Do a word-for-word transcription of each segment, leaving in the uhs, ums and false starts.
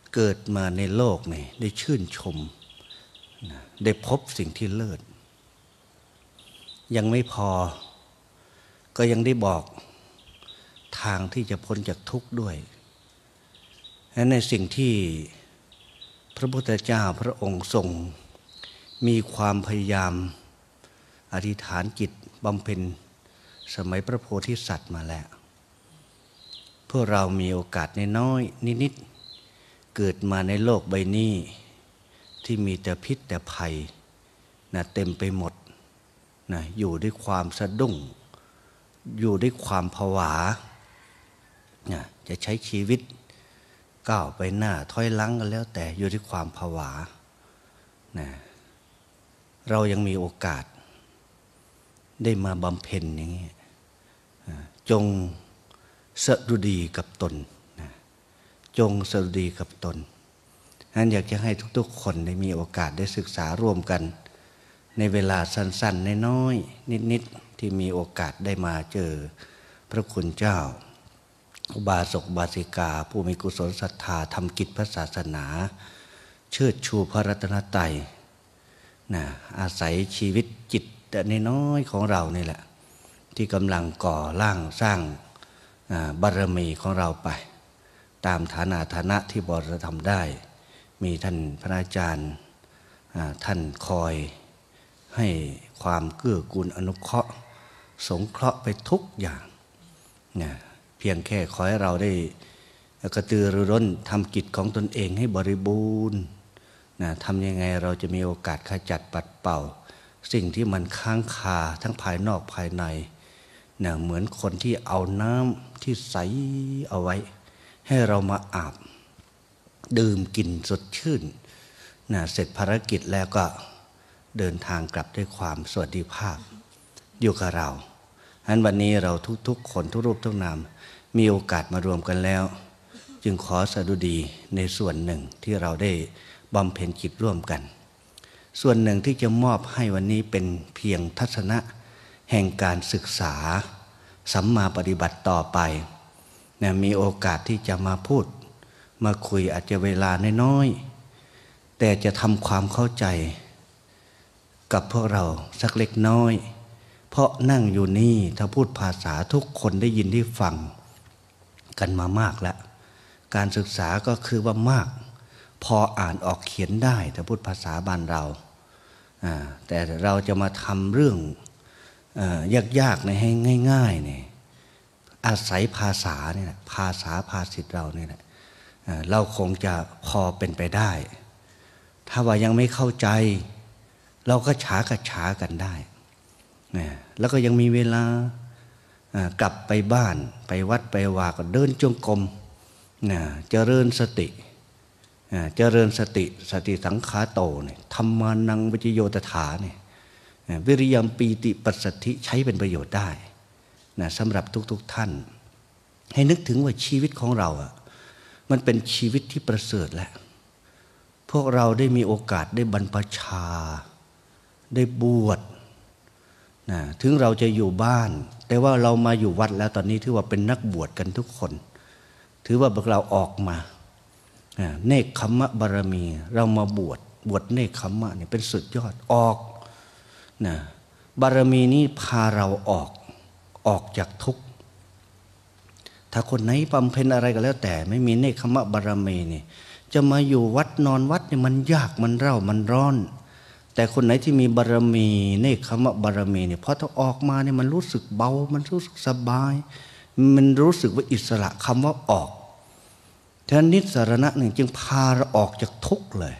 เกิดมาในโลกนี่ได้ชื่นชมได้พบสิ่งที่เลิศยังไม่พอก็ยังได้บอกทางที่จะพ้นจากทุกข์ด้วยและในสิ่งที่พระพุทธเจ้าพระองค์ทรงมีความพยายามอธิษฐานจิตบำเพ็ญสมัยพระโพธิสัตว์มาแล้วพวกเรามีโอกาสน้อยๆนิดๆเกิดมาในโลกใบนี้ที่มีแต่พิษแต่ภัยนะเต็มไปหมดนะอยู่ด้วยความสะดุ้งอยู่ด้วยความผวานะจะใช้ชีวิตก้าวไปหน้าถอยหลังกันแล้วแต่อยู่ด้วยความผวานะเรายังมีโอกาสได้มาบำเพ็ญอย่างนี้จงสดุดีกับตนนะจงสดุดีกับตนนั้นอยากจะให้ทุกๆคนได้มีโอกาสได้ศึกษาร่วมกันในเวลาสั้นๆน้อยๆนิดๆที่มีโอกาสได้มาเจอพระคุณเจ้าอุบาสกอุบาสิกาผู้มีกุศลศรัทธาทำกิจพระศาสนาเชิดชูพระรัตนตรัยนะอาศัยชีวิตจิตแต่น้อยๆของเรานี่แหละที่กำลังก่อร่างสร้างบารมีของเราไปตามฐานะฐานะที่บริธรรมได้มีท่านพระอาจารย์ท่านคอยให้ความเกื้อกูลอนุเคราะห์สงเคราะห์ไปทุกอย่างนะเพียงแค่ขอให้เราได้กระตือรือร้นทำกิจของตนเองให้บริบูรณ์นะทำยังไงเราจะมีโอกาสขจัดปัดเป่าสิ่งที่มันค้างคาทั้งภายนอกภายในนะเหมือนคนที่เอาน้ำที่ใสเอาไว้ให้เรามาอาบดื่มกินสดชื่นนะเสร็จภารกิจแล้วก็เดินทางกลับด้วยความสวัสดิภาพอยู่กับเราฉะนั้นวันนี้เราทุกๆคนทุกรูปทุกนามมีโอกาสมารวมกันแล้วจึงขอสดุดีในส่วนหนึ่งที่เราได้บำเพ็ญจิตร่วมกันส่วนหนึ่งที่จะมอบให้วันนี้เป็นเพียงทัศนะแห่งการศึกษาสัมมาปฏิบัติต่อไปนะมีโอกาสที่จะมาพูดมาคุยอาจจะเวลาน้อยๆแต่จะทำความเข้าใจกับพวกเราสักเล็กน้อยเพราะนั่งอยู่นี่ถ้าพูดภาษาทุกคนได้ยินได้ฟังกันมามากแล้วการศึกษาก็คือว่ามากพออ่านออกเขียนได้ถ้าพูดภาษาบ้านเราแต่เราจะมาทำเรื่องยากๆในให้ง่ายๆเนี่ยอาศัยภาษาเนี่ยภาษาภาษิตเราเนี่ยเราคงจะพอเป็นไปได้ถ้าว่ายังไม่เข้าใจเราก็ช้ากระช้ากันได้แล้วก็ยังมีเวลากลับไปบ้านไปวัดไปวาก็เดินจงกรมเจริญสติเจริญสติสติสังขาโตเนี่ยธรรมานังวิจโยตถาเนี่ยวิริยมปีติปัสสัทธิใช้เป็นประโยชน์ได้นะสำหรับทุกๆท่านให้นึกถึงว่าชีวิตของเราอ่ะมันเป็นชีวิตที่ประเสริฐแหละพวกเราได้มีโอกาสได้บรรพชาได้บวชนะถึงเราจะอยู่บ้านแต่ว่าเรามาอยู่วัดแล้วตอนนี้ถือว่าเป็นนักบวชกันทุกคนถือว่าพวกเราออกมาเนกขัมมะบารมีเรามาบวชบวชเนกขัมมะเนี่ยเป็นสุดยอดออกนะบารมีนี้พาเราออกออกจากทุกข์ถ้าคนไหนบำเพ็ญอะไรก็แล้วแต่ไม่มีเนกขัมมะบารมีนี่จะมาอยู่วัดนอนวัดเนี่ยมันยากมันเร่ามันร้อนแต่คนไหนที่มีบารมีเนกขัมมะบารมีเนี่ยพอถ้าออกมาเนี่ยมันรู้สึกเบามันรู้สึกสบายมันรู้สึกว่าอิสระคำว่าออกฉะนั้นนิสรณะหนึ่งจึงพาเราออกจากทุกข์เลย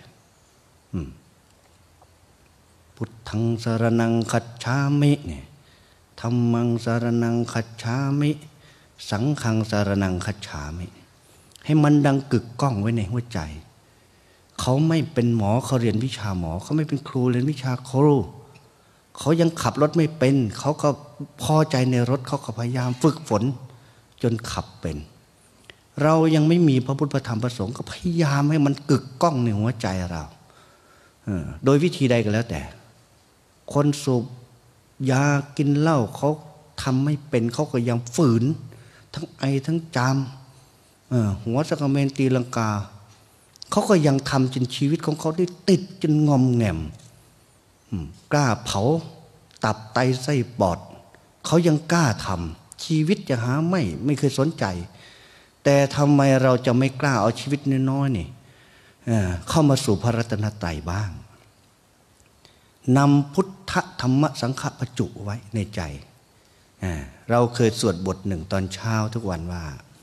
พุทธังสรณังคัจฉามิเนี่ยธัมมังสรณังคัจฉามิสังฆังสรณังคัจฉามิให้มันดังกึกก้องไว้ในหัวใจเขาไม่เป็นหมอเขาเรียนวิชาหมอเขาไม่เป็นครูเรียนวิชาครูเขายังขับรถไม่เป็นเขาก็พอใจในรถเขาก็พยายามฝึกฝนจนขับเป็นเรายังไม่มีพระพุทธพระธรรมพระสงฆ์ก็พยายามให้มันกึกก้องในหัวใจเราโดยวิธีใดก็แล้วแต่คนสูบยากินเหล้าเขาทำไม่เป็นเขาก็ยังฝืนทั้งไอทั้งจามหัวสักเมนตีลังกาเขาก็ยังทำจนชีวิตของเขาได้ติดจนงอมแงมกล้าเผาตับไตไส้ปอดเขายังกล้าทำชีวิตจะหาไม่ไม่เคยสนใจแต่ทำไมเราจะไม่กล้าเอาชีวิตน้อยๆนี่เข้ามาสู่พระรัตนตรัยบ้างนำพุทธธรรมสังฆปจุไว้ในใจเราเคยสวดบทหนึ่งตอนเช้าทุกวันว่า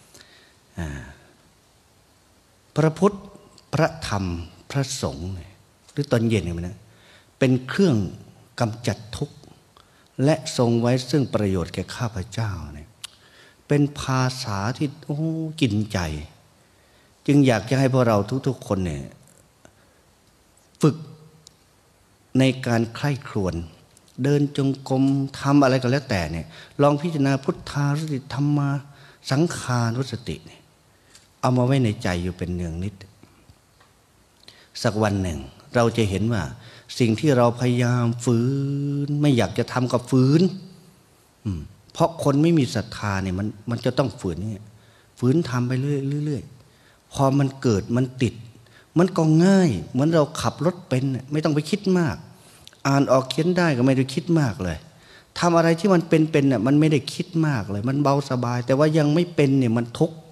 พระพุทธพระธรรมพระสงฆ์หรือตอนเย็นเนี่ยนะเป็นเครื่องกำจัดทุกข์และทรงไว้ซึ่งประโยชน์แก่ข้าพเจ้าเนี่ยเป็นภาษาที่โอ้กินใจจึงอยากจะให้พวกเราทุกๆคนเนี่ยฝึกในการใคร่ครวญเดินจงกรมทำอะไรก็แล้วแต่เนี่ยลองพิจารณาพุทธานุสติธรรมาสังขานุสติเนี่ยเอามาไว้ในใจอยู่เป็นเนืองนิดสักวันหนึ่งเราจะเห็นว่าสิ่งที่เราพยายามฝืนไม่อยากจะทำกับฝืนเพราะคนไม่มีศรัทธาเนี่ยมันมันจะต้องฝืนเนี่ยฝืนทำไปเรื่อยๆพอมันเกิดมันติดมันก็ง่ายเหมือนเราขับรถเป็นไม่ต้องไปคิดมากอ่านออกเขียนได้ก็ไม่ได้คิดมากเลยทำอะไรที่มันเป็นๆเนี่ยมันไม่ได้คิดมากเลยมันเบาสบายแต่ว่ายังไม่เป็นเนี่ยมันทุกข์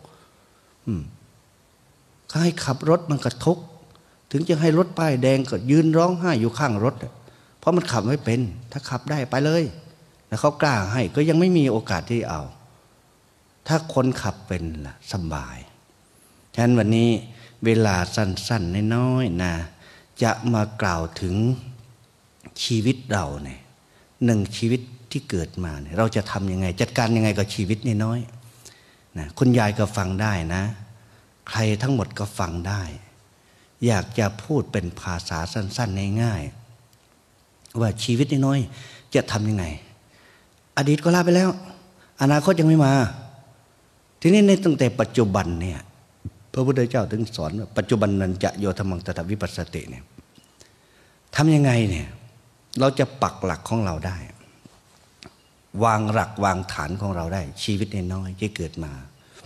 ถ้าให้ขับรถมันก็ทุกข์ถึงจะให้รถป้ายแดงก็ยืนร้องไห้อยู่ข้างรถเพราะมันขับไม่เป็นถ้าขับได้ไปเลยแล้วเขากล้าให้ก็ยังไม่มีโอกาสที่เอาถ้าคนขับเป็นล่ะสบายฉะนั้นวันนี้เวลาสั้นๆน้อยๆนะจะมากล่าวถึงชีวิตเราเนี่ยหนึ่งชีวิตที่เกิดมาเนี่ยเราจะทำยังไงจัดการยังไงกับชีวิตน้อยๆนะคุณยายก็ฟังได้นะใครทั้งหมดก็ฟังได้อยากจะพูดเป็นภาษาสั้นๆง่ายๆว่าชีวิตน้อยๆจะทำยังไงอดีตก็ลาไปแล้วอนาคตยังไม่มาทีนี้ในตั้งแต่ปัจจุบันเนี่ยพระพุทธเจ้าถึงสอนว่าปัจจุบันนันจะโยธรรมังตถาวิปัสสติเนี่ยทำยังไงเนี่ยเราจะปักหลักของเราได้วางหลักวางฐานของเราได้ชีวิตน้อยๆที่เกิดมา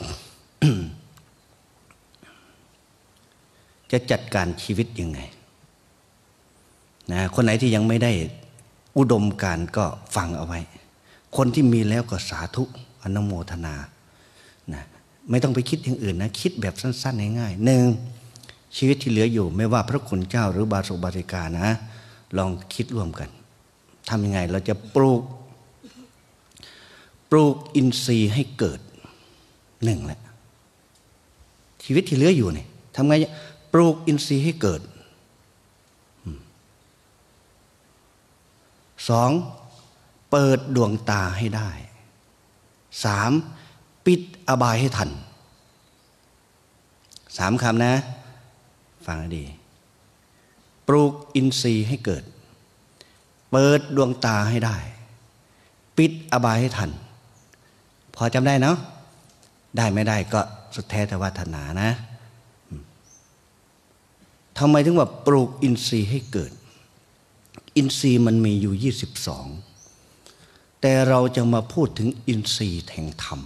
จะจัดการชีวิตยังไงนะคนไหนที่ยังไม่ได้อุดมการก็ฟังเอาไว้คนที่มีแล้วก็สาธุอนุโมทนานะไม่ต้องไปคิดอย่างอื่นนะคิดแบบสั้นๆง่ายๆหนึ่งชีวิตที่เหลืออยู่ไม่ว่าพระคุณเจ้าหรือบาสุบาริกานะลองคิดร่วมกันทำยังไงเราจะปลูกปลูกอินทรีย์ให้เกิดหนึ่งแหละชีวิตที่เหลืออยู่นี่ทำไงปลูกอินทรีย์ให้เกิดสองเปิดดวงตาให้ได้สามปิดอบายให้ทันสามคำนะฟังให้ดีปลูกอินทรีย์ให้เกิดเปิดดวงตาให้ได้ปิดอบายให้ทันพอจำได้เนาะได้ไม่ได้ก็สุดแท้แต่วาสนานะทำไมถึงว่าปลูกอินทรีย์ให้เกิดอินทรีย์มันมีอยู่ยี่สิบสองแต่เราจะมาพูดถึงอินทรีย์แห่งธรรม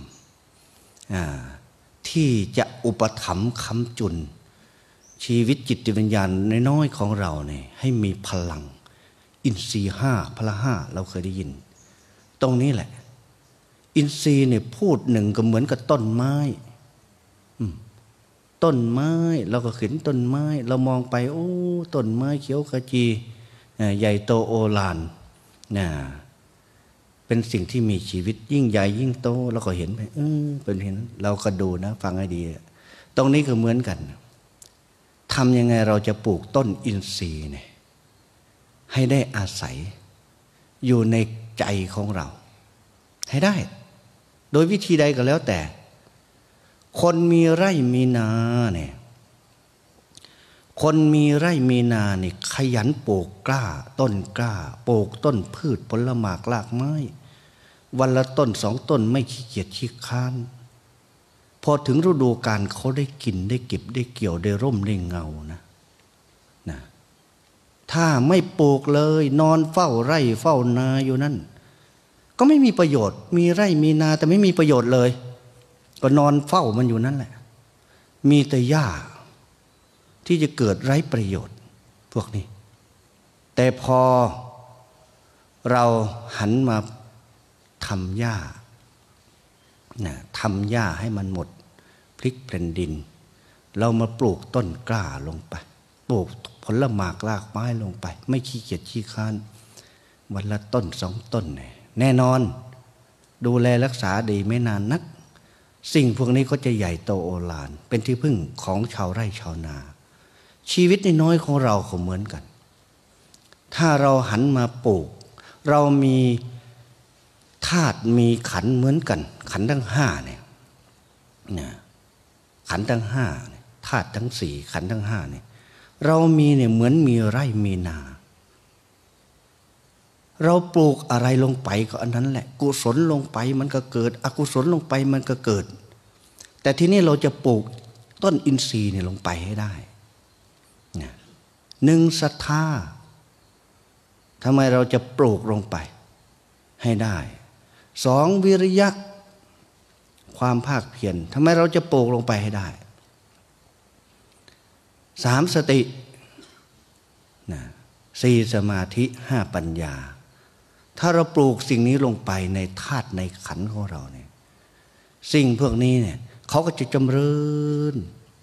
ที่จะอุปถัมภ์ค้ำจุนชีวิตจิตวิญญาณน้อยๆของเราเนี่ยให้มีพลังอินทรีย์ห้าพละห้าเราเคยได้ยินตรงนี้แหละอินทรีย์เนี่ยพูดหนึ่งก็เหมือนกับต้นไม้ต้นไม้เราก็เห็นต้นไม้เรามองไปโอ้ต้นไม้เขียวขจีใหญ่โตโอฬารนะเป็นสิ่งที่มีชีวิตยิ่งใหญ่ยิ่งโตเราก็เห็นไปเออเป็นเห็นเราก็ดูนะฟังให้ดีตรงนี้ก็เหมือนกันทำยังไงเราจะปลูกต้นอินทรีย์เนี่ยให้ได้อาศัยอยู่ในใจของเราให้ได้โดยวิธีใดก็แล้วแต่คนมีไร่มีนาเนี่ยคนมีไร่มีนาเนี่ยขยันปลูกกล้าต้นกล้าปลูกต้นพืชผลไม้รากไม้วันละต้นสองต้นไม่ขี้เกียจขี้ค้านพอถึงฤดูกาลเขาได้กินได้เก็บได้เกี่ยวได้ร่มได้เงานะนะถ้าไม่ปลูกเลยนอนเฝ้าไร่เฝ้านาอยู่นั่นก็ไม่มีประโยชน์มีไร่มีนาแต่ไม่มีประโยชน์เลยก็นอนเฝ้ามันอยู่นั่นแหละมีแต่หญ้าที่ที่จะเกิดไร้ประโยชน์พวกนี้แต่พอเราหันมาทำหญ้านะทำหญ้าให้มันหมดพลิกแผ่นดินเรามาปลูกต้นกล้าลงไปปลูกผลหมากรากไม้ลงไปไม่ขี้เกียจขี้ค้านวันละต้นสองต้นแน่นอนดูแลรักษาดีไม่นานนักสิ่งพวกนี้ก็จะใหญ่โตโอฬารเป็นที่พึ่งของชาวไร่ชาวนาชีวิตน้อยของเราก็เหมือนกันถ้าเราหันมาปลูกเรามีธาตุมีขันธ์เหมือนกันขันธ์ทั้งห้าเนี่ยขันธ์ทั้งห้าธาตุทั้งสี่ขันธ์ทั้งห้าเนี่ยเรามีเนี่ยเหมือนมีไร่มีนาเราปลูกอะไรลงไปก็อันนั้นแหละกุศลลงไปมันก็เกิดอกุศลลงไปมันก็เกิดแต่ทีนี้เราจะปลูกต้นอินทรีย์เนี่ยลงไปให้ได้หนึ่งศรัทธาทำไมเราจะปลูกลงไปให้ได้สองวิริยะความภาคเพียรทำไมเราจะปลูกลงไปให้ได้สามสตินะสี่สมาธิห้าปัญญาถ้าเราปลูกสิ่งนี้ลงไปในธาตุในขันธ์ของเราเนี่ยสิ่งพวกนี้เนี่ยเขาก็จะจำเริญ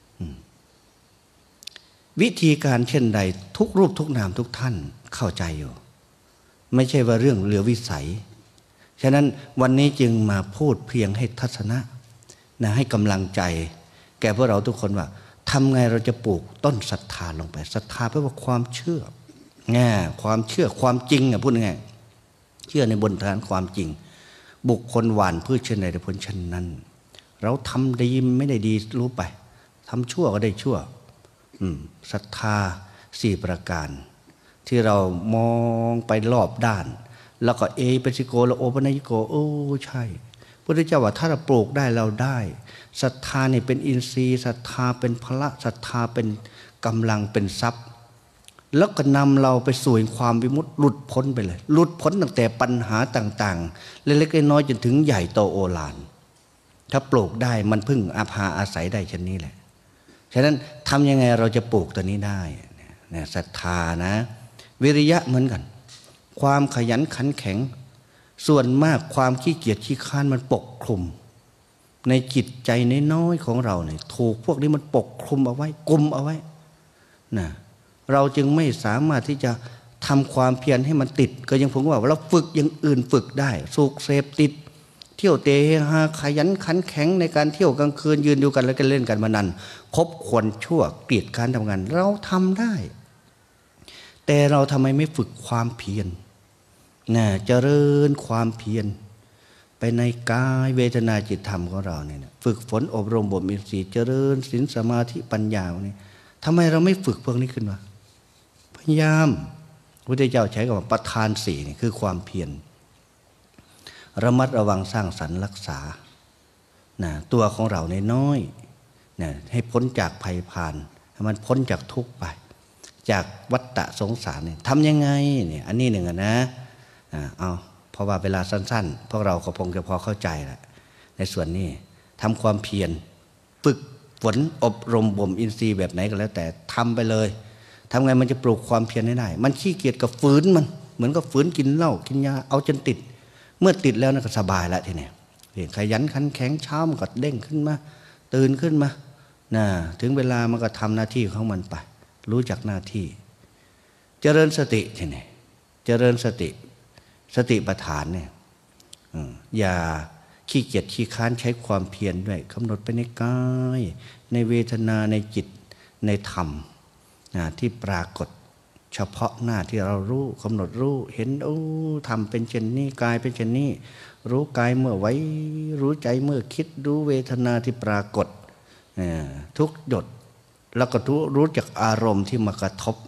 วิธีการเช่นใดทุกรูปทุกนามทุกท่านเข้าใจอยู่ไม่ใช่ว่าเรื่องเหลือวิสัยฉะนั้นวันนี้จึงมาพูดเพียงให้ทัศนะนะให้กำลังใจแก่พวกเราทุกคนว่าทำไงเราจะปลูกต้นศรัทธาลงไปศรัทธาแปลว่าความเชื่อแง่ความเชื่อความจริงอ่ะพูดง่ายเชื่อในบนฐานความจริงบุคคลหว่านพืชเช่นใดผลเช่นนั้นเราทำดีไม่ได้ดีรู้ไปทำชั่วก็ได้ชั่วศรัทธาสี่ประการที่เรามองไปรอบด้านแล้วก็เอเปสิโกแล้วโอปนัยโกโอ้ใช่พระพุทธเจ้าว่าถ้าเราปลูกได้เราได้ศรัทธานี่เป็นอินทรีย์ศรัทธาเป็นพละศรัทธาเป็นกำลังเป็นทรัพย์แล้วก็นำเราไปสู่ความวิมุตติหลุดพ้นไปเลยหลุดพ้นตั้งแต่ปัญหาต่างๆเล็กๆน้อยๆจนถึงใหญ่โตโอฬารถ้าปลูกได้มันพึ่งอาภาอาศัยได้เช่นนี้แหละฉะนั้นทำยังไงเราจะปลูกตัวนี้ได้เนี่ยศรัทธานะวิริยะเหมือนกันความขยันขันแข็งส่วนมากความขี้เกียจขี้ค้านมันปกคลุมในจิตใจน้อยๆของเราเนี่ยถูกพวกนี้มันปกคลุมเอาไว้กุมเอาไว้นะเราจึงไม่สามารถที่จะทำความเพียรให้มันติดก็ยังผมว่าเราฝึกอย่างอื่นฝึกได้สุขเสพติดเที่ยวเตะฮาขยันขันแข็งในการเที่ยวกลางคืนยืนดูกันแล้วก็เล่นกันมานันคบควรชั่วเกลียดการทำงานเราทำได้แต่เราทำไมไม่ฝึกความเพียรนะเจริญความเพียรไปในกายเวทนาจิตธรรมของเราเนี่ยฝึกฝนอบรมบ่มอินทรีย์เจริญศีลสมาธิปัญญาเนี่ยทำไมเราไม่ฝึกพวกนี้ขึ้นมาพยายามพระพุทธเจ้าใช้คำว่าประธานสี่นี่คือความเพียรระมัดระวังสร้างสรรค์รักษานะตัวของเราในน้อยนะให้พ้นจากภัยพานให้มันพ้นจากทุกข์ไปจากวัฏฏะสงสารเนี่ยทำยังไงเนี่ยอันนี้หนึ่งนะเอาเพราะว่าเวลาสั้นๆพวกเราก็คงจะพอเข้าใจแหละในส่วนนี้ทำความเพียรฝึกฝนอบรมบ่มอินทรีย์แบบไหนก็แล้วแต่ทำไปเลยทำไงมันจะปลูกความเพียรได้มันขี้เกียจกับฝืนมันเหมือนกับฝืนกินเหล้ากินยาเอาจนติดเมื่อติดแล้วนะก็สบายแล้วทีนี้ขยันขันแข็งเช้ามันก็เด้งขึ้นมาตื่นขึ้นมานะถึงเวลามันก็ทำหน้าที่ของมันไปรู้จักหน้าที่เจริญสติทีนี้เจริญสติสติปัฏฐานเนี่ยอย่าขี้เกียจขี้ค้านใช้ความเพียรด้วยกำหนดไปในกายในเวทนาในจิตในธรรมที่ปรากฏเฉพาะหน้าที่เรารู้กำหนดรู้เห็นโอ้ทำเป็นเช่นนี้กายเป็นเช่นนี้รู้กายเมื่อไว้รู้ใจเมื่อคิดรู้เวทนาที่ปรากฏทุกหยดแล้วก็รู้รู้จักอารมณ์ที่มากระทบ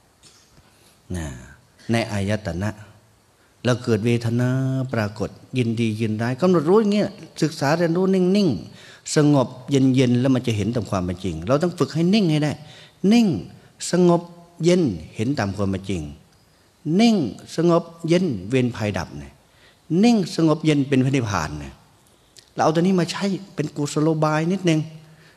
ในอายตนะแล้วเกิดเวทนาปรากฏยินดียินร้ายกำหนดรู้อย่างเงี้ยศึกษาเรียนรู้นิ่งๆสงบเย็นๆแล้วมันจะเห็นตามความเป็นจริงเราต้องฝึกให้นิ่งให้ได้นิ่งสงบเย็นเห็นตามความเป็นจริงนิ่งสงบเย็นเวรภัยดับเนี่ยนิ่งสงบเย็นเป็นพระนิพพานเนี่ยเราเอาตัวนี้มาใช้เป็นกุศโลบายนิดนึง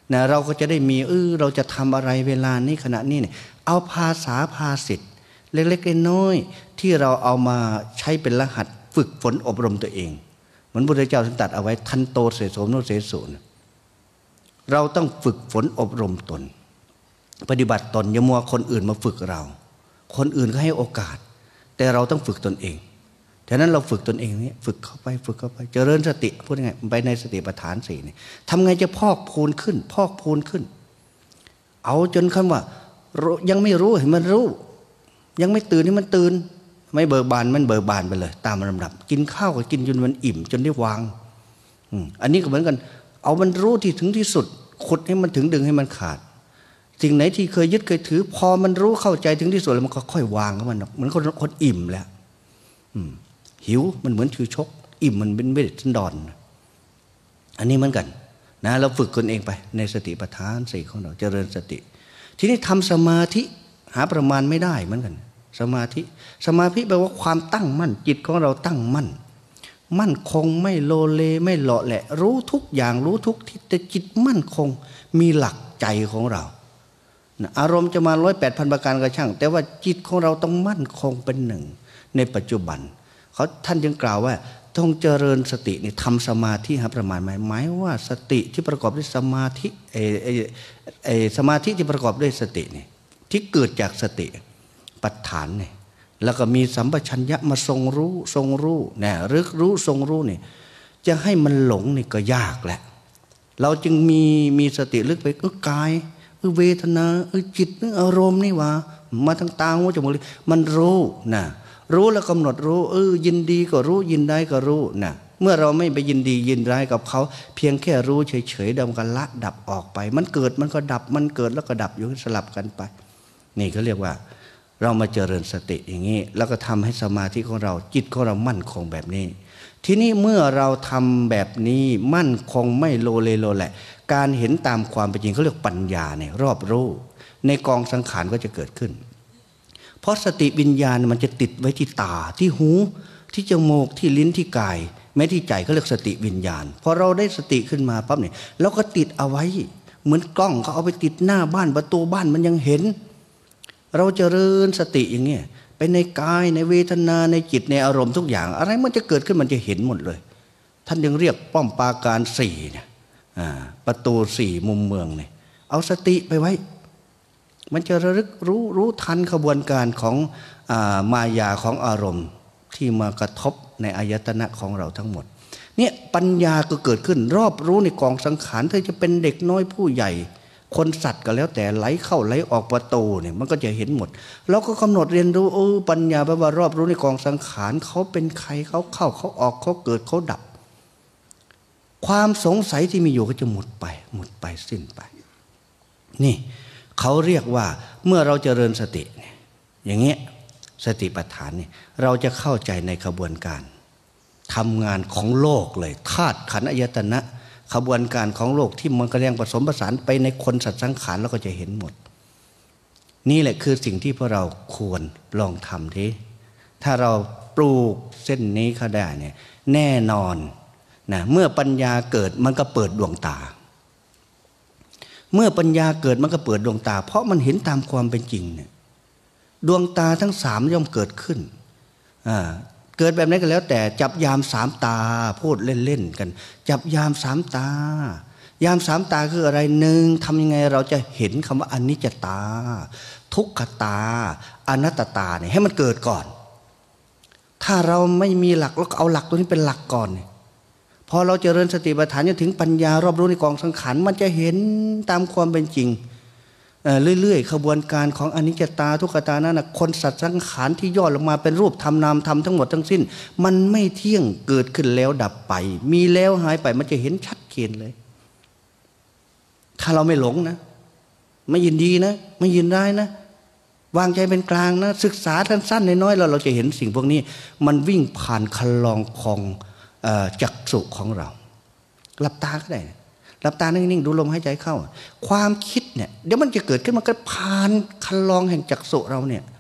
นะเราก็จะได้มีเออเราจะทำอะไรเวลานี้ขณะนี้เนี่ยเอาภาษาภาษิตเล็กๆน้อยๆที่เราเอามาใช้เป็นรหัสฝึกฝนอบรมตัวเองเหมือนพระพุทธเจ้าท่านตรัสเอาไว้ทันโตเสโสมโนเสโสนเราต้องฝึกฝนอบรมตนปฏิบัติตนอย่ามัวคนอื่นมาฝึกเราคนอื่นก็ให้โอกาสแต่เราต้องฝึกตนเองฉะนั้นเราฝึกตนเองนี่ฝึกเข้าไปฝึกเข้าไปเจริญสติพูดยังไงไปในสติปัฏฐานสี่นี่ทำไงจะพอกพูนขึ้นพอกพูนขึ้นเอาจนคำว่ายังไม่รู้ให้มันรู้ยังไม่ตื่นให้มันตื่นไม่เบิกบานมันเบิกบานไปเลยตามลำดับกินข้าวก็กินจนมันอิ่มจนได้วางอันนี้ก็เหมือนกันเอามันรู้ที่ถึงที่สุดขุดให้มันถึงดึงให้มันขาดสิ่งไหนที่เคยยึดเคยถือพอมันรู้เข้าใจถึงที่สุดแล้วมันก็ค่อยวางของมันเหมือนคนคนอิ่มแล้วหิวมันเหมือนชูชกอิ่มมันเป็นเวทสันดรอันนี้เหมือนกันนะเราฝึกตนเองไปในสติปัฏฐานสี่ของเราเจริญสติทีนี้ทำสมาธิหาประมาณไม่ได้เหมือนกันสมาธิสมาธิแปลว่าความตั้งมั่นจิตของเราตั้งมั่นมั่นคงไม่โลเลไม่เลาะแหละรู้ทุกอย่างรู้ทุกทิศแต่จิตมั่นคงมีหลักใจของเราอารมณ์จะมาร้อยแปดพันประการก็ช่างแต่ว่าจิตของเราต้องมั่นคงเป็นหนึ่งในปัจจุบันเขาท่านจึงกล่าวว่าต้องเจริญสตินี่ทำสมาธิหาประมาณไหมหมายว่าสติที่ประกอบด้วยสมาธิเอเอเอสมาธิที่ประกอบด้วยสตินี่ที่เกิดจากสติปัฏฐานเนี่ยแล้วก็มีสัมปชัญญะมาทรงรู้ทรงรู้เนี่ยรึกรู้ทรงรู้นี่จะให้มันหลงนี่ก็ยากแหละเราจึงมีมีสติลึกไปเออกายเออเวทนาเออจิตเอออารมณ์นี่ว่ามาทางตาหูจมูกมันรู้นะรู้แล้วกำหนดรู้เออยินดีก็รู้ยินได้ก็รู้นะเมื่อเราไม่ไปยินดียินร้ายกับเขาเพียงแค่รู้เฉยๆดำกันละดับออกไปมันเกิดมันก็ดับมันเกิดแล้วก็ดับอยู่สลับกันไปนี่เขาเรียกว่าเรามาเจริญสติอย่างนี้แล้วก็ทำให้สมาธิของเราจิตของเรามั่นคงแบบนี้ทีนี้เมื่อเราทำแบบนี้มั่นคงไม่โลเลโลแหละการเห็นตามความเป็นจริงเขาเรียกปัญญาเนี่ยรอบรู้ในกองสังขารก็จะเกิดขึ้นเพราะสติวิญญาณมันจะติดไว้ที่ตาที่หูที่จมูกที่ลิ้นที่กายแม้ที่ใจก็เรียกสติวิญญาณพอเราได้สติขึ้นมาปั๊บเนี่ยเราก็ติดเอาไว้เหมือนกล้องเขาเอาไปติดหน้าบ้านประตูบ้านมันยังเห็นเราเจริญสติอย่างเงี้ยไปในกายในเวทนาในจิตในอารมณ์ทุกอย่างอะไรมันจะเกิดขึ้นมันจะเห็นหมดเลยท่านยังเรียกป้อมปราการสี่เนี่ยประตูสี่มุมเมืองเนี่ยเอาสติไปไว้มันจะระลึกรู้รู้ทันขบวนการของอ่ามายาของอารมณ์ที่มากระทบในอายตนะของเราทั้งหมดเนี่ยปัญญาก็เกิดขึ้นรอบรู้ในกองสังขารเธอจะเป็นเด็กน้อยผู้ใหญ่คนสัตว์ก็แล้วแต่ไหลเข้าไหลออกประตูเนี่ยมันก็จะเห็นหมดเราก็กำหนดเรียนรู้เออปัญญาแปลว่ารอบรู้ในกองสังขารเขาเป็นใครเขาเข้าเขาออกเขาเกิดเขาดับความสงสัยที่มีอยู่ก็จะหมดไปหมดไปสิ้นไปนี่เขาเรียกว่าเมื่อเราเจริญสติเนี่ยอย่างเงี้ยสติปัฏฐานเนี่ยเราจะเข้าใจในขบวนการทำงานของโลกเลยธาตุขันธ์อายตนะขบวนการของโลกที่มันกระเรียงผสมผสานไปในคนสัตว์สังขารแล้วก็จะเห็นหมดนี่แหละคือสิ่งที่พวกเราควรลองทำทีถ้าเราปลูกเส้นนี้เขาได้เนี่ยแน่นอนนะเมื่อปัญญาเกิดมันก็เปิดดวงตาเมื่อปัญญาเกิดมันก็เปิดดวงตาเพราะมันเห็นตามความเป็นจริงเนี่ยดวงตาทั้งสามย่อมเกิดขึ้นอ่าเกิดแบบไหนก็แล้วแต่จับยามสามตาพูดเล่นๆกันจับยามสามตายามสามตาคืออะไรหนึ่งทำยังไงเราจะเห็นคำว่าอนิจจตาทุกขตาอนัตตาเนี่ยให้มันเกิดก่อนถ้าเราไม่มีหลักแล้วก็เอาหลักตัวนี้เป็นหลักก่อนพอเราเจริญสติปัฏฐานจนถึงปัญญารอบรู้ในกองสังขารมันจะเห็นตามความเป็นจริงเรื่อยๆขบวนการของอนิจจตาทุกขตานั้นนะคนสัตว์สังขารที่ย่อลงมาเป็นรูปธรรมนามธรรมทั้งหมดทั้งสิ้นมันไม่เที่ยงเกิดขึ้นแล้วดับไปมีแล้วหายไปมันจะเห็นชัดเจนเลยถ้าเราไม่หลงนะไม่ยินดีนะไม่ยินร้ายนะวางใจเป็นกลางนะศึกษาสั้นๆน้อยๆเราเราจะเห็นสิ่งพวกนี้มันวิ่งผ่านคันลองของจักษุของเราหลับตาก็ได้หลับตานิ่งๆดูลมหายใจเข้าความคิดเนี่ยเดี๋ยวมันจะเกิดขึ้นมันก็ผ่านคันลองแห่งจักษุเราเนี่ย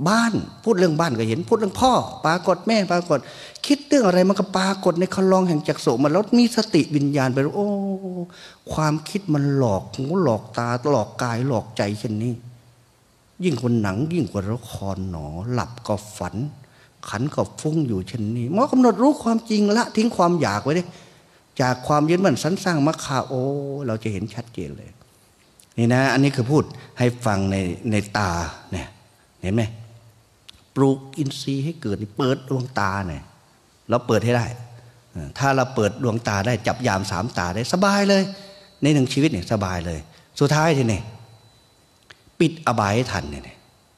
บ้านพูดเรื่องบ้านก็เห็นพูดเรื่องพ่อปรากฏแม่ปรากฏคิดเรื่องอะไรมันก็ปรากฏในคันลองแห่งจักษุมันแล้วมีสติวิญญาณไปโอ้ความคิดมันหลอกหูหลอกตาหลอกกายหลอกใจเช่นนี้ยิ่งคนหนังยิ่งกว่าละครหนอหลับก็ฝันขันก็ฟุ้งอยู่เช่นนี้หมอกำหนดรู้ความจริงละทิ้งความอยากไว้ดิจากความยึดมั่นสรรสร้างมรรคาโอเราจะเห็นชัดเจนเลยนี่นะอันนี้คือพูดให้ฟังในในตาเนี่ยเห็นไหมปลูกอินทรีย์ให้เกิดเปิดดวงตาเนี่ยเราเปิดให้ได้ถ้าเราเปิดดวงตาได้จับยามสามตาได้สบายเลยในหนึ่งชีวิตเนี่ยสบายเลยสุดท้ายทีนี่ปิดอบายให้ทันเนี่ย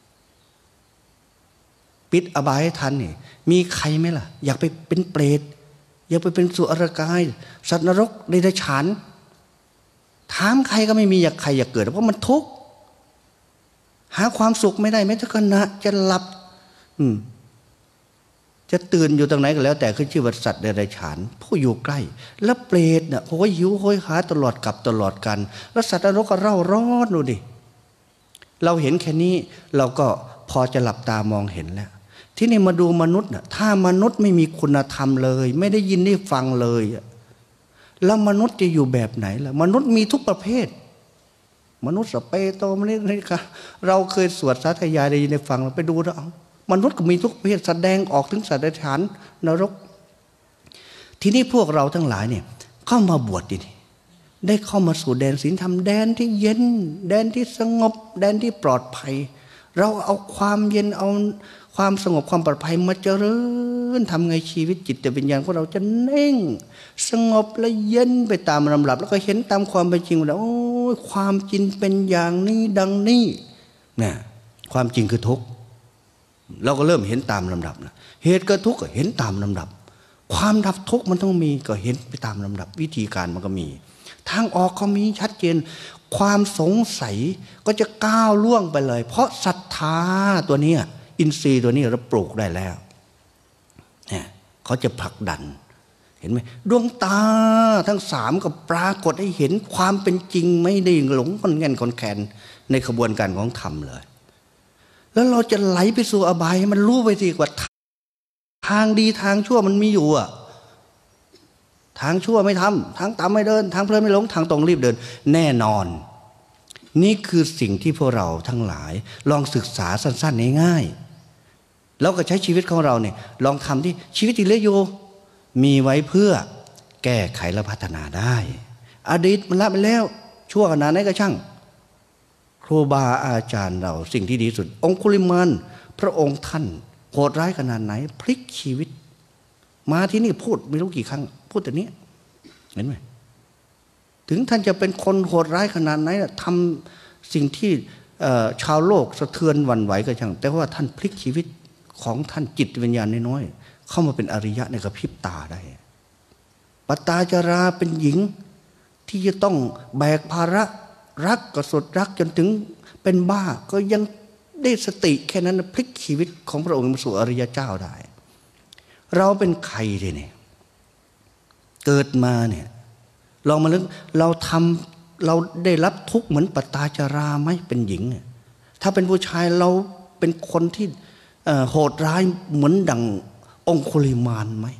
ปิดอบายให้ทันเนี่ยมีใครไหมล่ะอยากไปเป็นเปรตอยากไปเป็นสุอรกายสัตว์นรกเดรัจฉานถามใครก็ไม่มีอยากใครอยากเกิดเพราะมันทุกข์หาความสุขไม่ได้แม้แต่ขณะจะหลับอืมจะตื่นอยู่ตรงไหนก็แล้วแต่ขึ้นชื่อว่าสัตว์เดรัจฉานผู้อยู่ใกล้แล้วเปรตเนี่ยโอ้ยหิวโหยหาตลอดกับตลอดกันแล้วสัตว์นรกก็เร่าร้อนดูดิเราเห็นแค่นี้เราก็พอจะหลับตามองเห็นแล้วที่นี่มาดูมนุษย์น่ะถ้ามนุษย์ไม่มีคุณธรรมเลยไม่ได้ยินได้ฟังเลยแล้วมนุษย์จะอยู่แบบไหนล่ะมนุษย์มีทุกประเภทมนุษย์สเปโตมนุษย์นี่ค่ะเราเคยสวดสาธยายได้ยินได้ฟังเราไปดูแล้วมนุษย์ก็มีทุกประเภทแสดงออกถึงสัตว์เดรัจฉานนรกทีนี้พวกเราทั้งหลายเนี่ยเข้ามาบวชดิได้เข้ามาสู่แดนศีลธรรมแดนที่เย็นแดนที่สงบแดนที่ปลอดภัยเราเอาความเย็นเอาความสงบความปลอดภัยมาเจริญทำไงชีวิตจิตวิญญาณของเราจะเน่งสงบและเย็นไปตามลำดับแล้วก็เห็นตามความเป็นจริงแล้วโอ้ยความจริงเป็นอย่างนี้ดังนี้เนี่ยความจริงคือทุกข์เราก็เริ่มเห็นตามลำดับนะเหตุเกิดทุกข์ก็เห็นตามลำดับความดับทุกข์มันต้องมีก็เห็นไปตามลำดับวิธีการมันก็มีทางออกก็มีชัดเจนความสงสัยก็จะก้าวล่วงไปเลยเพราะศรัทธาตัวนี้อินทรีย์ตัวนี้เราปลูกได้แล้วเนี่ยเขาจะผลักดันเห็นไหมดวงตาทั้งสามก็ปรากฏให้เห็นความเป็นจริงไม่ได้หลงคนแง่นคนแคนในขบวนการของธรรมเลยแล้วเราจะไหลไปสู่อบายมันรู้ไปสิว่าทางดีทางชั่วมันมีอยู่อะทางชั่วไม่ทำทางต่ำไม่เดินทางเพลินไม่หลงทางตรงรีบเดินแน่นอนนี่คือสิ่งที่พวกเราทั้งหลายลองศึกษาสั้นๆง่ายๆแล้วก็ใช้ชีวิตของเราเนี่ยลองทำที่ชีวิตที่เหลืออยู่มีไว้เพื่อแก้ไขและพัฒนาได้อดีตมันละไปแล้วชั่วขนาดไหนก็ช่างครูบาอาจารย์เราสิ่งที่ดีสุดองคุลิมานพระองค์ท่านโหดร้ายขนาดไหนพลิกชีวิตมาที่นี่พูดไม่รู้กี่ครั้งพูดแต่นี้เห็นไหมถึงท่านจะเป็นคนโหดร้ายขนาดไหนทำสิ่งที่ชาวโลกสะเทือนหวั่นไหวก็ช่างแต่ว่าท่านพลิกชีวิตของท่านจิตวิญญาณน้อยๆเข้ามาเป็นอริยะในกระพริบตาได้ปตาจาราเป็นหญิงที่จะต้องแบกภาระรักก็สุดรักจนถึงเป็นบ้าก็ยังได้สติแค่นั้นพลิกชีวิตของพระองค์มาสู่อริยเจ้าได้เราเป็นใครทีนี่เกิดมาเนี่ยลองมาลึกเราทำเราได้รับทุกข์เหมือนปตาจาราไหมเป็นหญิงถ้าเป็นผู้ชายเราเป็นคนที่โหดร้ายเหมือนดังองคุลิมานไหม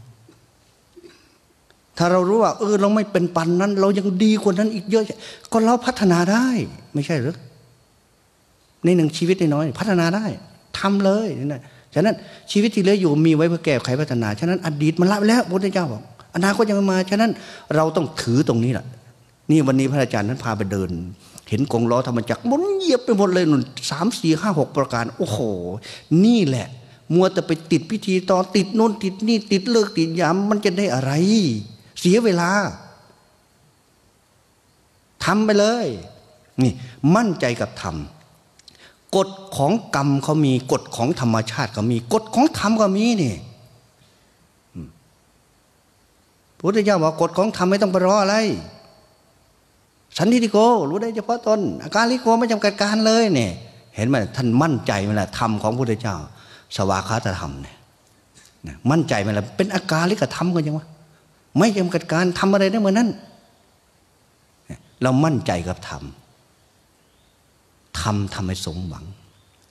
ถ้าเรารู้ว่าเออเราไม่เป็นปันนั้นเรายังดีกว่านั้นอีกเยอะก็เราพัฒนาได้ไม่ใช่หรือในหนึ่งชีวิตน้อยพัฒนาได้ทำเลยนะฉะนั้นชีวิตที่เหลืออยู่มีไว้เพื่อแก้ไขพัฒนาฉะนั้นอดีตมันละไปแล้วพระพุทธเจ้าบอกอนาคตยังไม่มาฉะนั้นเราต้องถือตรงนี้แหละนี่วันนี้พระอาจารย์ท่านพาไปเดินเห็นกงล้อธรรมจักรหมุนเหยียบไปหมดเลยนุ่นสามสี่ห้าหกประการโอ้โหนี่แหละมัวแต่ไปติดพิธีตอนติดนู่นติดนี่ติดเลิกติดยามมันจะได้อะไรเสียเวลาทำไปเลยนี่มั่นใจกับธรรมกฎของกรรมเขามีกฎของธรรมชาติเขามีกฎของธรรมก็มีนี่พระพุทธเจ้าบอกกฎของธรรมไม่ต้องไปรออะไรสันทิฏฐิโกรู้ได้เฉพาะตนอาการลิโกไม่จำกัดการเลยเนี่ยเห็นไหมท่านมั่นใจไหมล่ะธรรมของพระพุทธเจ้าสวากขาตธรรมเนี่ยมั่นใจไหมล่ะเป็นอาการลิกธรรมกันยังวะไม่จำกัดการทำอะไรได้เหมือนนั้นเรามั่นใจกับธรรมธรรมทำให้สมหวัง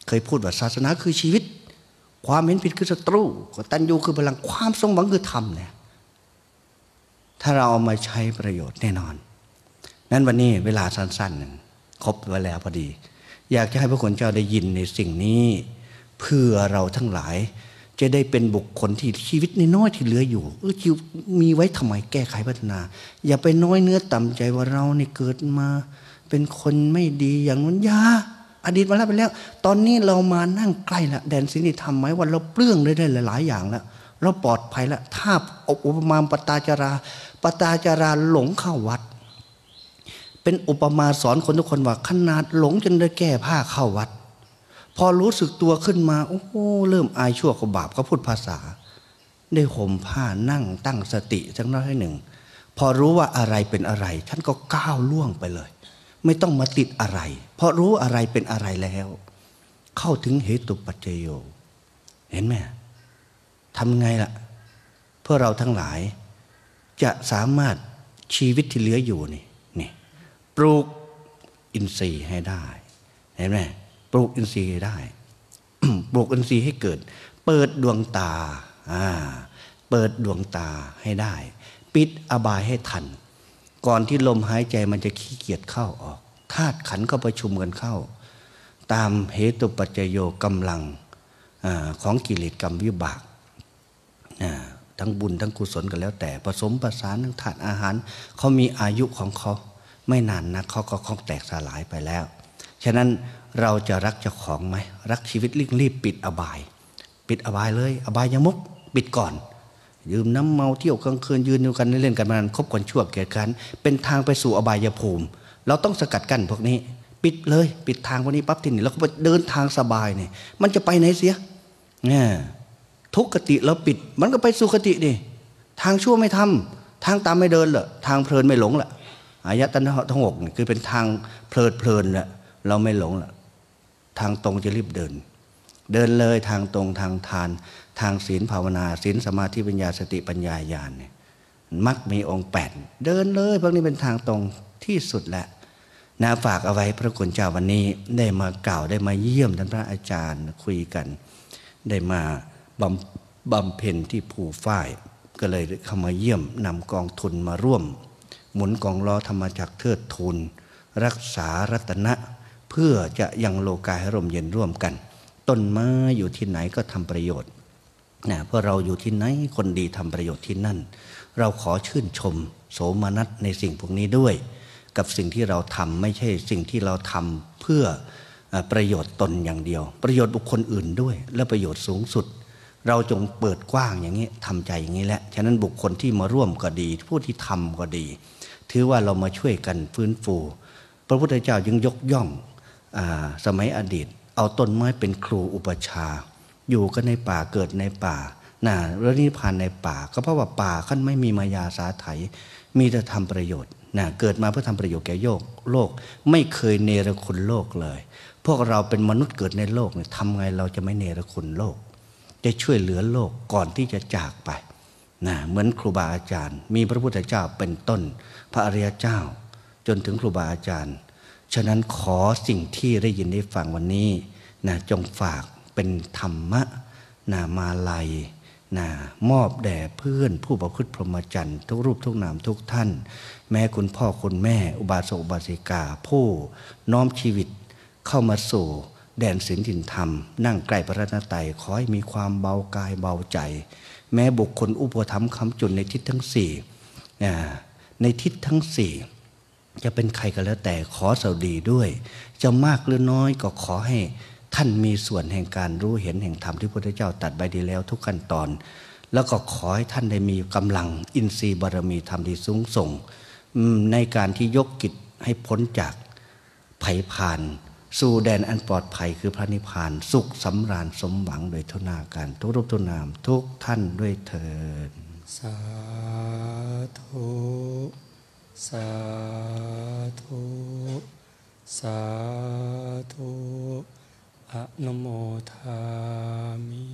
เคยพูดว่าศาสนาคือชีวิตความเห็นผิดคือศัตรูกตัญญูคือพลังความทรงหวังคือธรรมเนี่ยถ้าเราเอามาใช้ประโยชน์แน่นอนนั้นวันนี้เวลาสั้นๆครบไว้แล้วพอดีอยากจะให้พระคุณเจ้าได้ยินในสิ่งนี้เพื่อเราทั้งหลายจะได้เป็นบุคคลที่ชีวิตน้อยที่เหลืออยู่เออชีวิตมีไว้ทำไมแก้ไขพัฒนาอย่าไปน้อยเนื้อต่ำใจว่าเรานี่เกิดมาเป็นคนไม่ดีอย่างนั้นยาอดีตมาแล้วไปแล้วตอนนี้เรามานั่งใกล้ละแดนศีลธรรมไหมว่าเราเปลื้องได้ได้หลายๆอย่างแล้วเราปลอดภัยแล้วถ้าอุปมาปตาจาราปตาจาราหลงเข้าวัดเป็นอุปมาสอนคนทุกคนว่าขนาดหลงจนได้แก้ผ้าเข้าวัดพอรู้สึกตัวขึ้นมาโอ้โหเริ่มอายชั่วกับบาปก็พูดภาษาได้ห่มผ้านั่งตั้งสติสักน้อยหนึ่งพอรู้ว่าอะไรเป็นอะไรท่านก็ก้าวล่วงไปเลยไม่ต้องมาติดอะไรเพราะรู้อะไรเป็นอะไรแล้วเข้าถึงเหตุปัจจโยเห็นไหมทำไงล่ะเพื่อเราทั้งหลายจะสามารถชีวิตที่เหลืออยู่นี่นี่ปลูกอินทรีย์ให้ได้เห็นไหมปลูกอินทรีย์ให้ได้ ปลูกอินทรีย์ให้เกิดเปิดดวงตาอ่าเปิดดวงตาให้ได้ปิดอบายให้ทันก่อนที่ลมหายใจมันจะขี้เกียจเข้าออกธาตุขันธ์ก็ประชุมกันเข้าตามเหตุปัจจโยกำลังของกิเลสกรรมวิบากทั้งบุญทั้งกุศลกันแล้วแต่ผสมประสานทั้งธาตุอาหารเขามีอายุของเขาไม่นานนะเขาก็คงแตกสลายไปแล้วฉะนั้นเราจะรักเจ้าของไหมรักชีวิตรีบรีบปิดอบายปิดอบายเลยอบายยมุกปิดก่อนยืมน้ำเมาเที่ยวกลางคืนยืนอยู่กันเล่นกันมานานคบกันชั่วเกลียดกันเป็นทางไปสู่อบายภูมิเราต้องสกัดกั้นพวกนี้ปิดเลยปิดทางพวกนี้ปั๊บทีนี้เราก็ไปเดินทางสบายเนี่ยมันจะไปไหนเสียเนี่ยทุกขติเราปิดมันก็ไปสุขติดิทางชั่วไม่ทำทางตามไม่เดินเหรอทางเพลินไม่หลงละอายตนะทั้งหกคือเป็นทางเพลิดเพลินแหละเราไม่หลงละทางตรงจะรีบเดินเดินเลยทางตรงทางทานทางศีลภาวนาศีลสมาธิปัญญาสติปัญญาญาณเนี่ยมักมีองค์แปดเดินเลยพวกนี้เป็นทางตรงที่สุดแหละนะฝากเอาไว้พระคุณเจ้าวันนี้ได้มากล่าวได้มาเยี่ยมท่านพระอาจารย์คุยกันได้มาบำบำเพ็ญที่ภูฝ้ายก็เลยเข้ามาเยี่ยมนำกองทุนมาร่วมหมุนกองล้อธรรมจักรเทิดทูนรักษารัตนะเพื่อจะยังโลกาให้ร่มเย็นร่วมกันต้นไม้อยู่ที่ไหนก็ทำประโยชน์นะเพราะเราอยู่ที่ไหนคนดีทำประโยชน์ที่นั่นเราขอชื่นชมโสมนัสในสิ่งพวกนี้ด้วยกับสิ่งที่เราทำไม่ใช่สิ่งที่เราทำเพื่อประโยชน์ตนอย่างเดียวประโยชน์บุคคลอื่นด้วยและประโยชน์สูงสุดเราจงเปิดกว้างอย่างนี้ทำใจอย่างนี้แหละฉะนั้นบุคคลที่มาร่วมก็ดีผู้ที่ทำก็ดีถือว่าเรามาช่วยกันฟื้นฟูพระพุทธเจ้ายังยกย่องสมัยอดีตเอาต้นไม้เป็นครูอุปชาอยู่กันในป่าเกิดในป่าน่ะแล้วนิพพานในป่าก็เพราะว่าป่าขั้นไม่มีมายาสาไถมีแต่ทำประโยชน์น่ะเกิดมาเพื่อทำประโยชน์แก่โลกโลกไม่เคยเนรคุณโลกเลยพวกเราเป็นมนุษย์เกิดในโลกเนี่ยทำไงเราจะไม่เนรคุณโลกจะช่วยเหลือโลกก่อนที่จะจากไปนะเหมือนครูบาอาจารย์มีพระพุทธเจ้าเป็นต้นพระอริยเจ้าจนถึงครูบาอาจารย์ฉะนั้นขอสิ่งที่ได้ยินได้ฟังวันนี้นะจงฝากเป็นธรรมะนะมาลัยนะมอบแด่เพื่อนผู้ประพฤติพรหมจรรย์ทุกรูปทุกนามทุกท่านแม้คุณพ่อคุณแม่อุบาสกอุบาสิกาผู้น้อมชีวิตเข้ามาสู่แดนศีลถิ่นธรรมนั่งใกล้พระรัตนตรัยขอให้มีความเบากายเบาใจแม้บุคคลอุปถัมภ์ค้ำจุนในทิศทั้งสี่ในทิศทั้งสี่จะเป็นใครก็แล้วแต่ขอสวัสดีด้วยจะมากหรือน้อยก็ขอให้ท่านมีส่วนแห่งการรู้เห็นแห่งธรรมที่พระพุทธเจ้าตรัสไว้ดีแล้วทุกขั้นตอนแล้วก็ขอให้ท่านได้มีกำลังอินทรีย์บารมีธรรมที่สูงส่งในการที่ยกกิจให้พ้นจากภัยผ่านสู่แดนอันปลอดภัยคือพระนิพพานสุขสำราญสมหวังโดยทุนาการทุกรูปทุกนามทุกท่านด้วยเถิดสาธุสาธุสาธุอะนะโมทามิ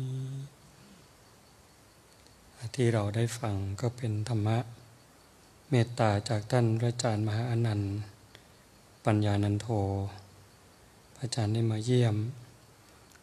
ที่เราได้ฟังก็เป็นธรรมะเมตตาจากท่านพระอาจารย์มหาอนันต์ปัญญานันโทพระอาจารย์ได้มาเยี่ยม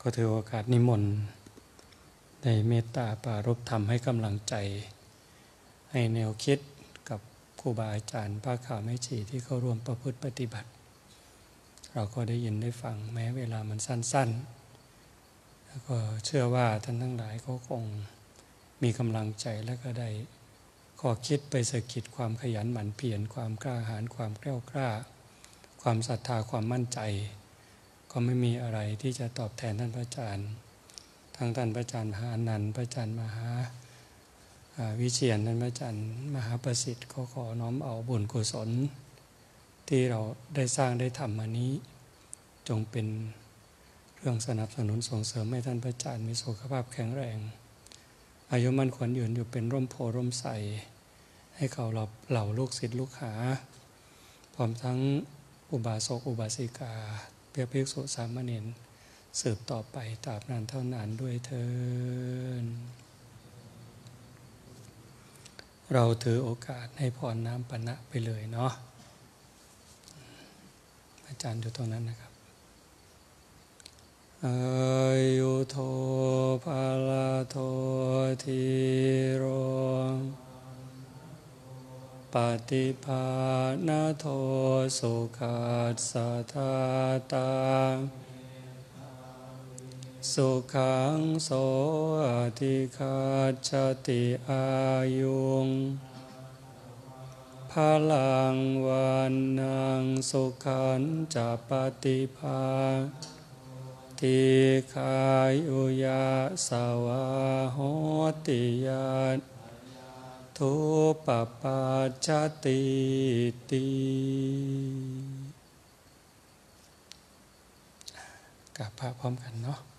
ก็ถือโอกาสนิมนต์ในเมตตาปรารภธรรมให้กำลังใจให้แนวคิดกับครูบาอาจารย์พระข่าวแม่ชีที่เข้าร่วมประพฤติปฏิบัติเราก็ได้ยินได้ฟังแม้เวลามันสั้นๆแล้วก็เชื่อว่าท่านทั้งหลายเขาคงมีกำลังใจและก็ได้ข้อคิดไปสะกิดความขยันหมั่นเพียรความกล้าหาญความแกล้วกล้าความศรัทธาความมั่นใจก็ไม่มีอะไรที่จะตอบแทนท่านพระอาจารย์ทั้งท่านพระอาจารย์มหาอนันต์พระอาจารย์มหาวิเชียรท่านพระอาจารย์มหาประสิทธิ์ก็ขอน้อมเอาบุญกุศลที่เราได้สร้างได้ทำมานี้จงเป็นเรื่องสนับสนุนส่งเสริมให้ท่านพระอาจารย์มีสุขภาพแข็งแรงอายุมั่นขวัญยืนอยู่เป็นร่มโพร่มใสให้เขาเราเหล่าลูกศิษย์ลูกหาพร้อมทั้งอุบาสกอุบาสิกาเพียรภิกษุสามเณรสืบต่อไปตราบนานเท่านานด้วยเถิดเราถือโอกาสให้พรน้ำปณะไปเลยเนาะอาจารย์อยู่ตรงนั้นนะครับอายุโทภาลาโททีโรปฏิภาณโทสุขัสสะทาตาสุขังโสอธิคัจฉติอายุงพลังวันนังสุขันจะปฏิภาทิขายุยะสาวาโหติยะทุปปัจจติติกราบพระพร้อมกันเนาะ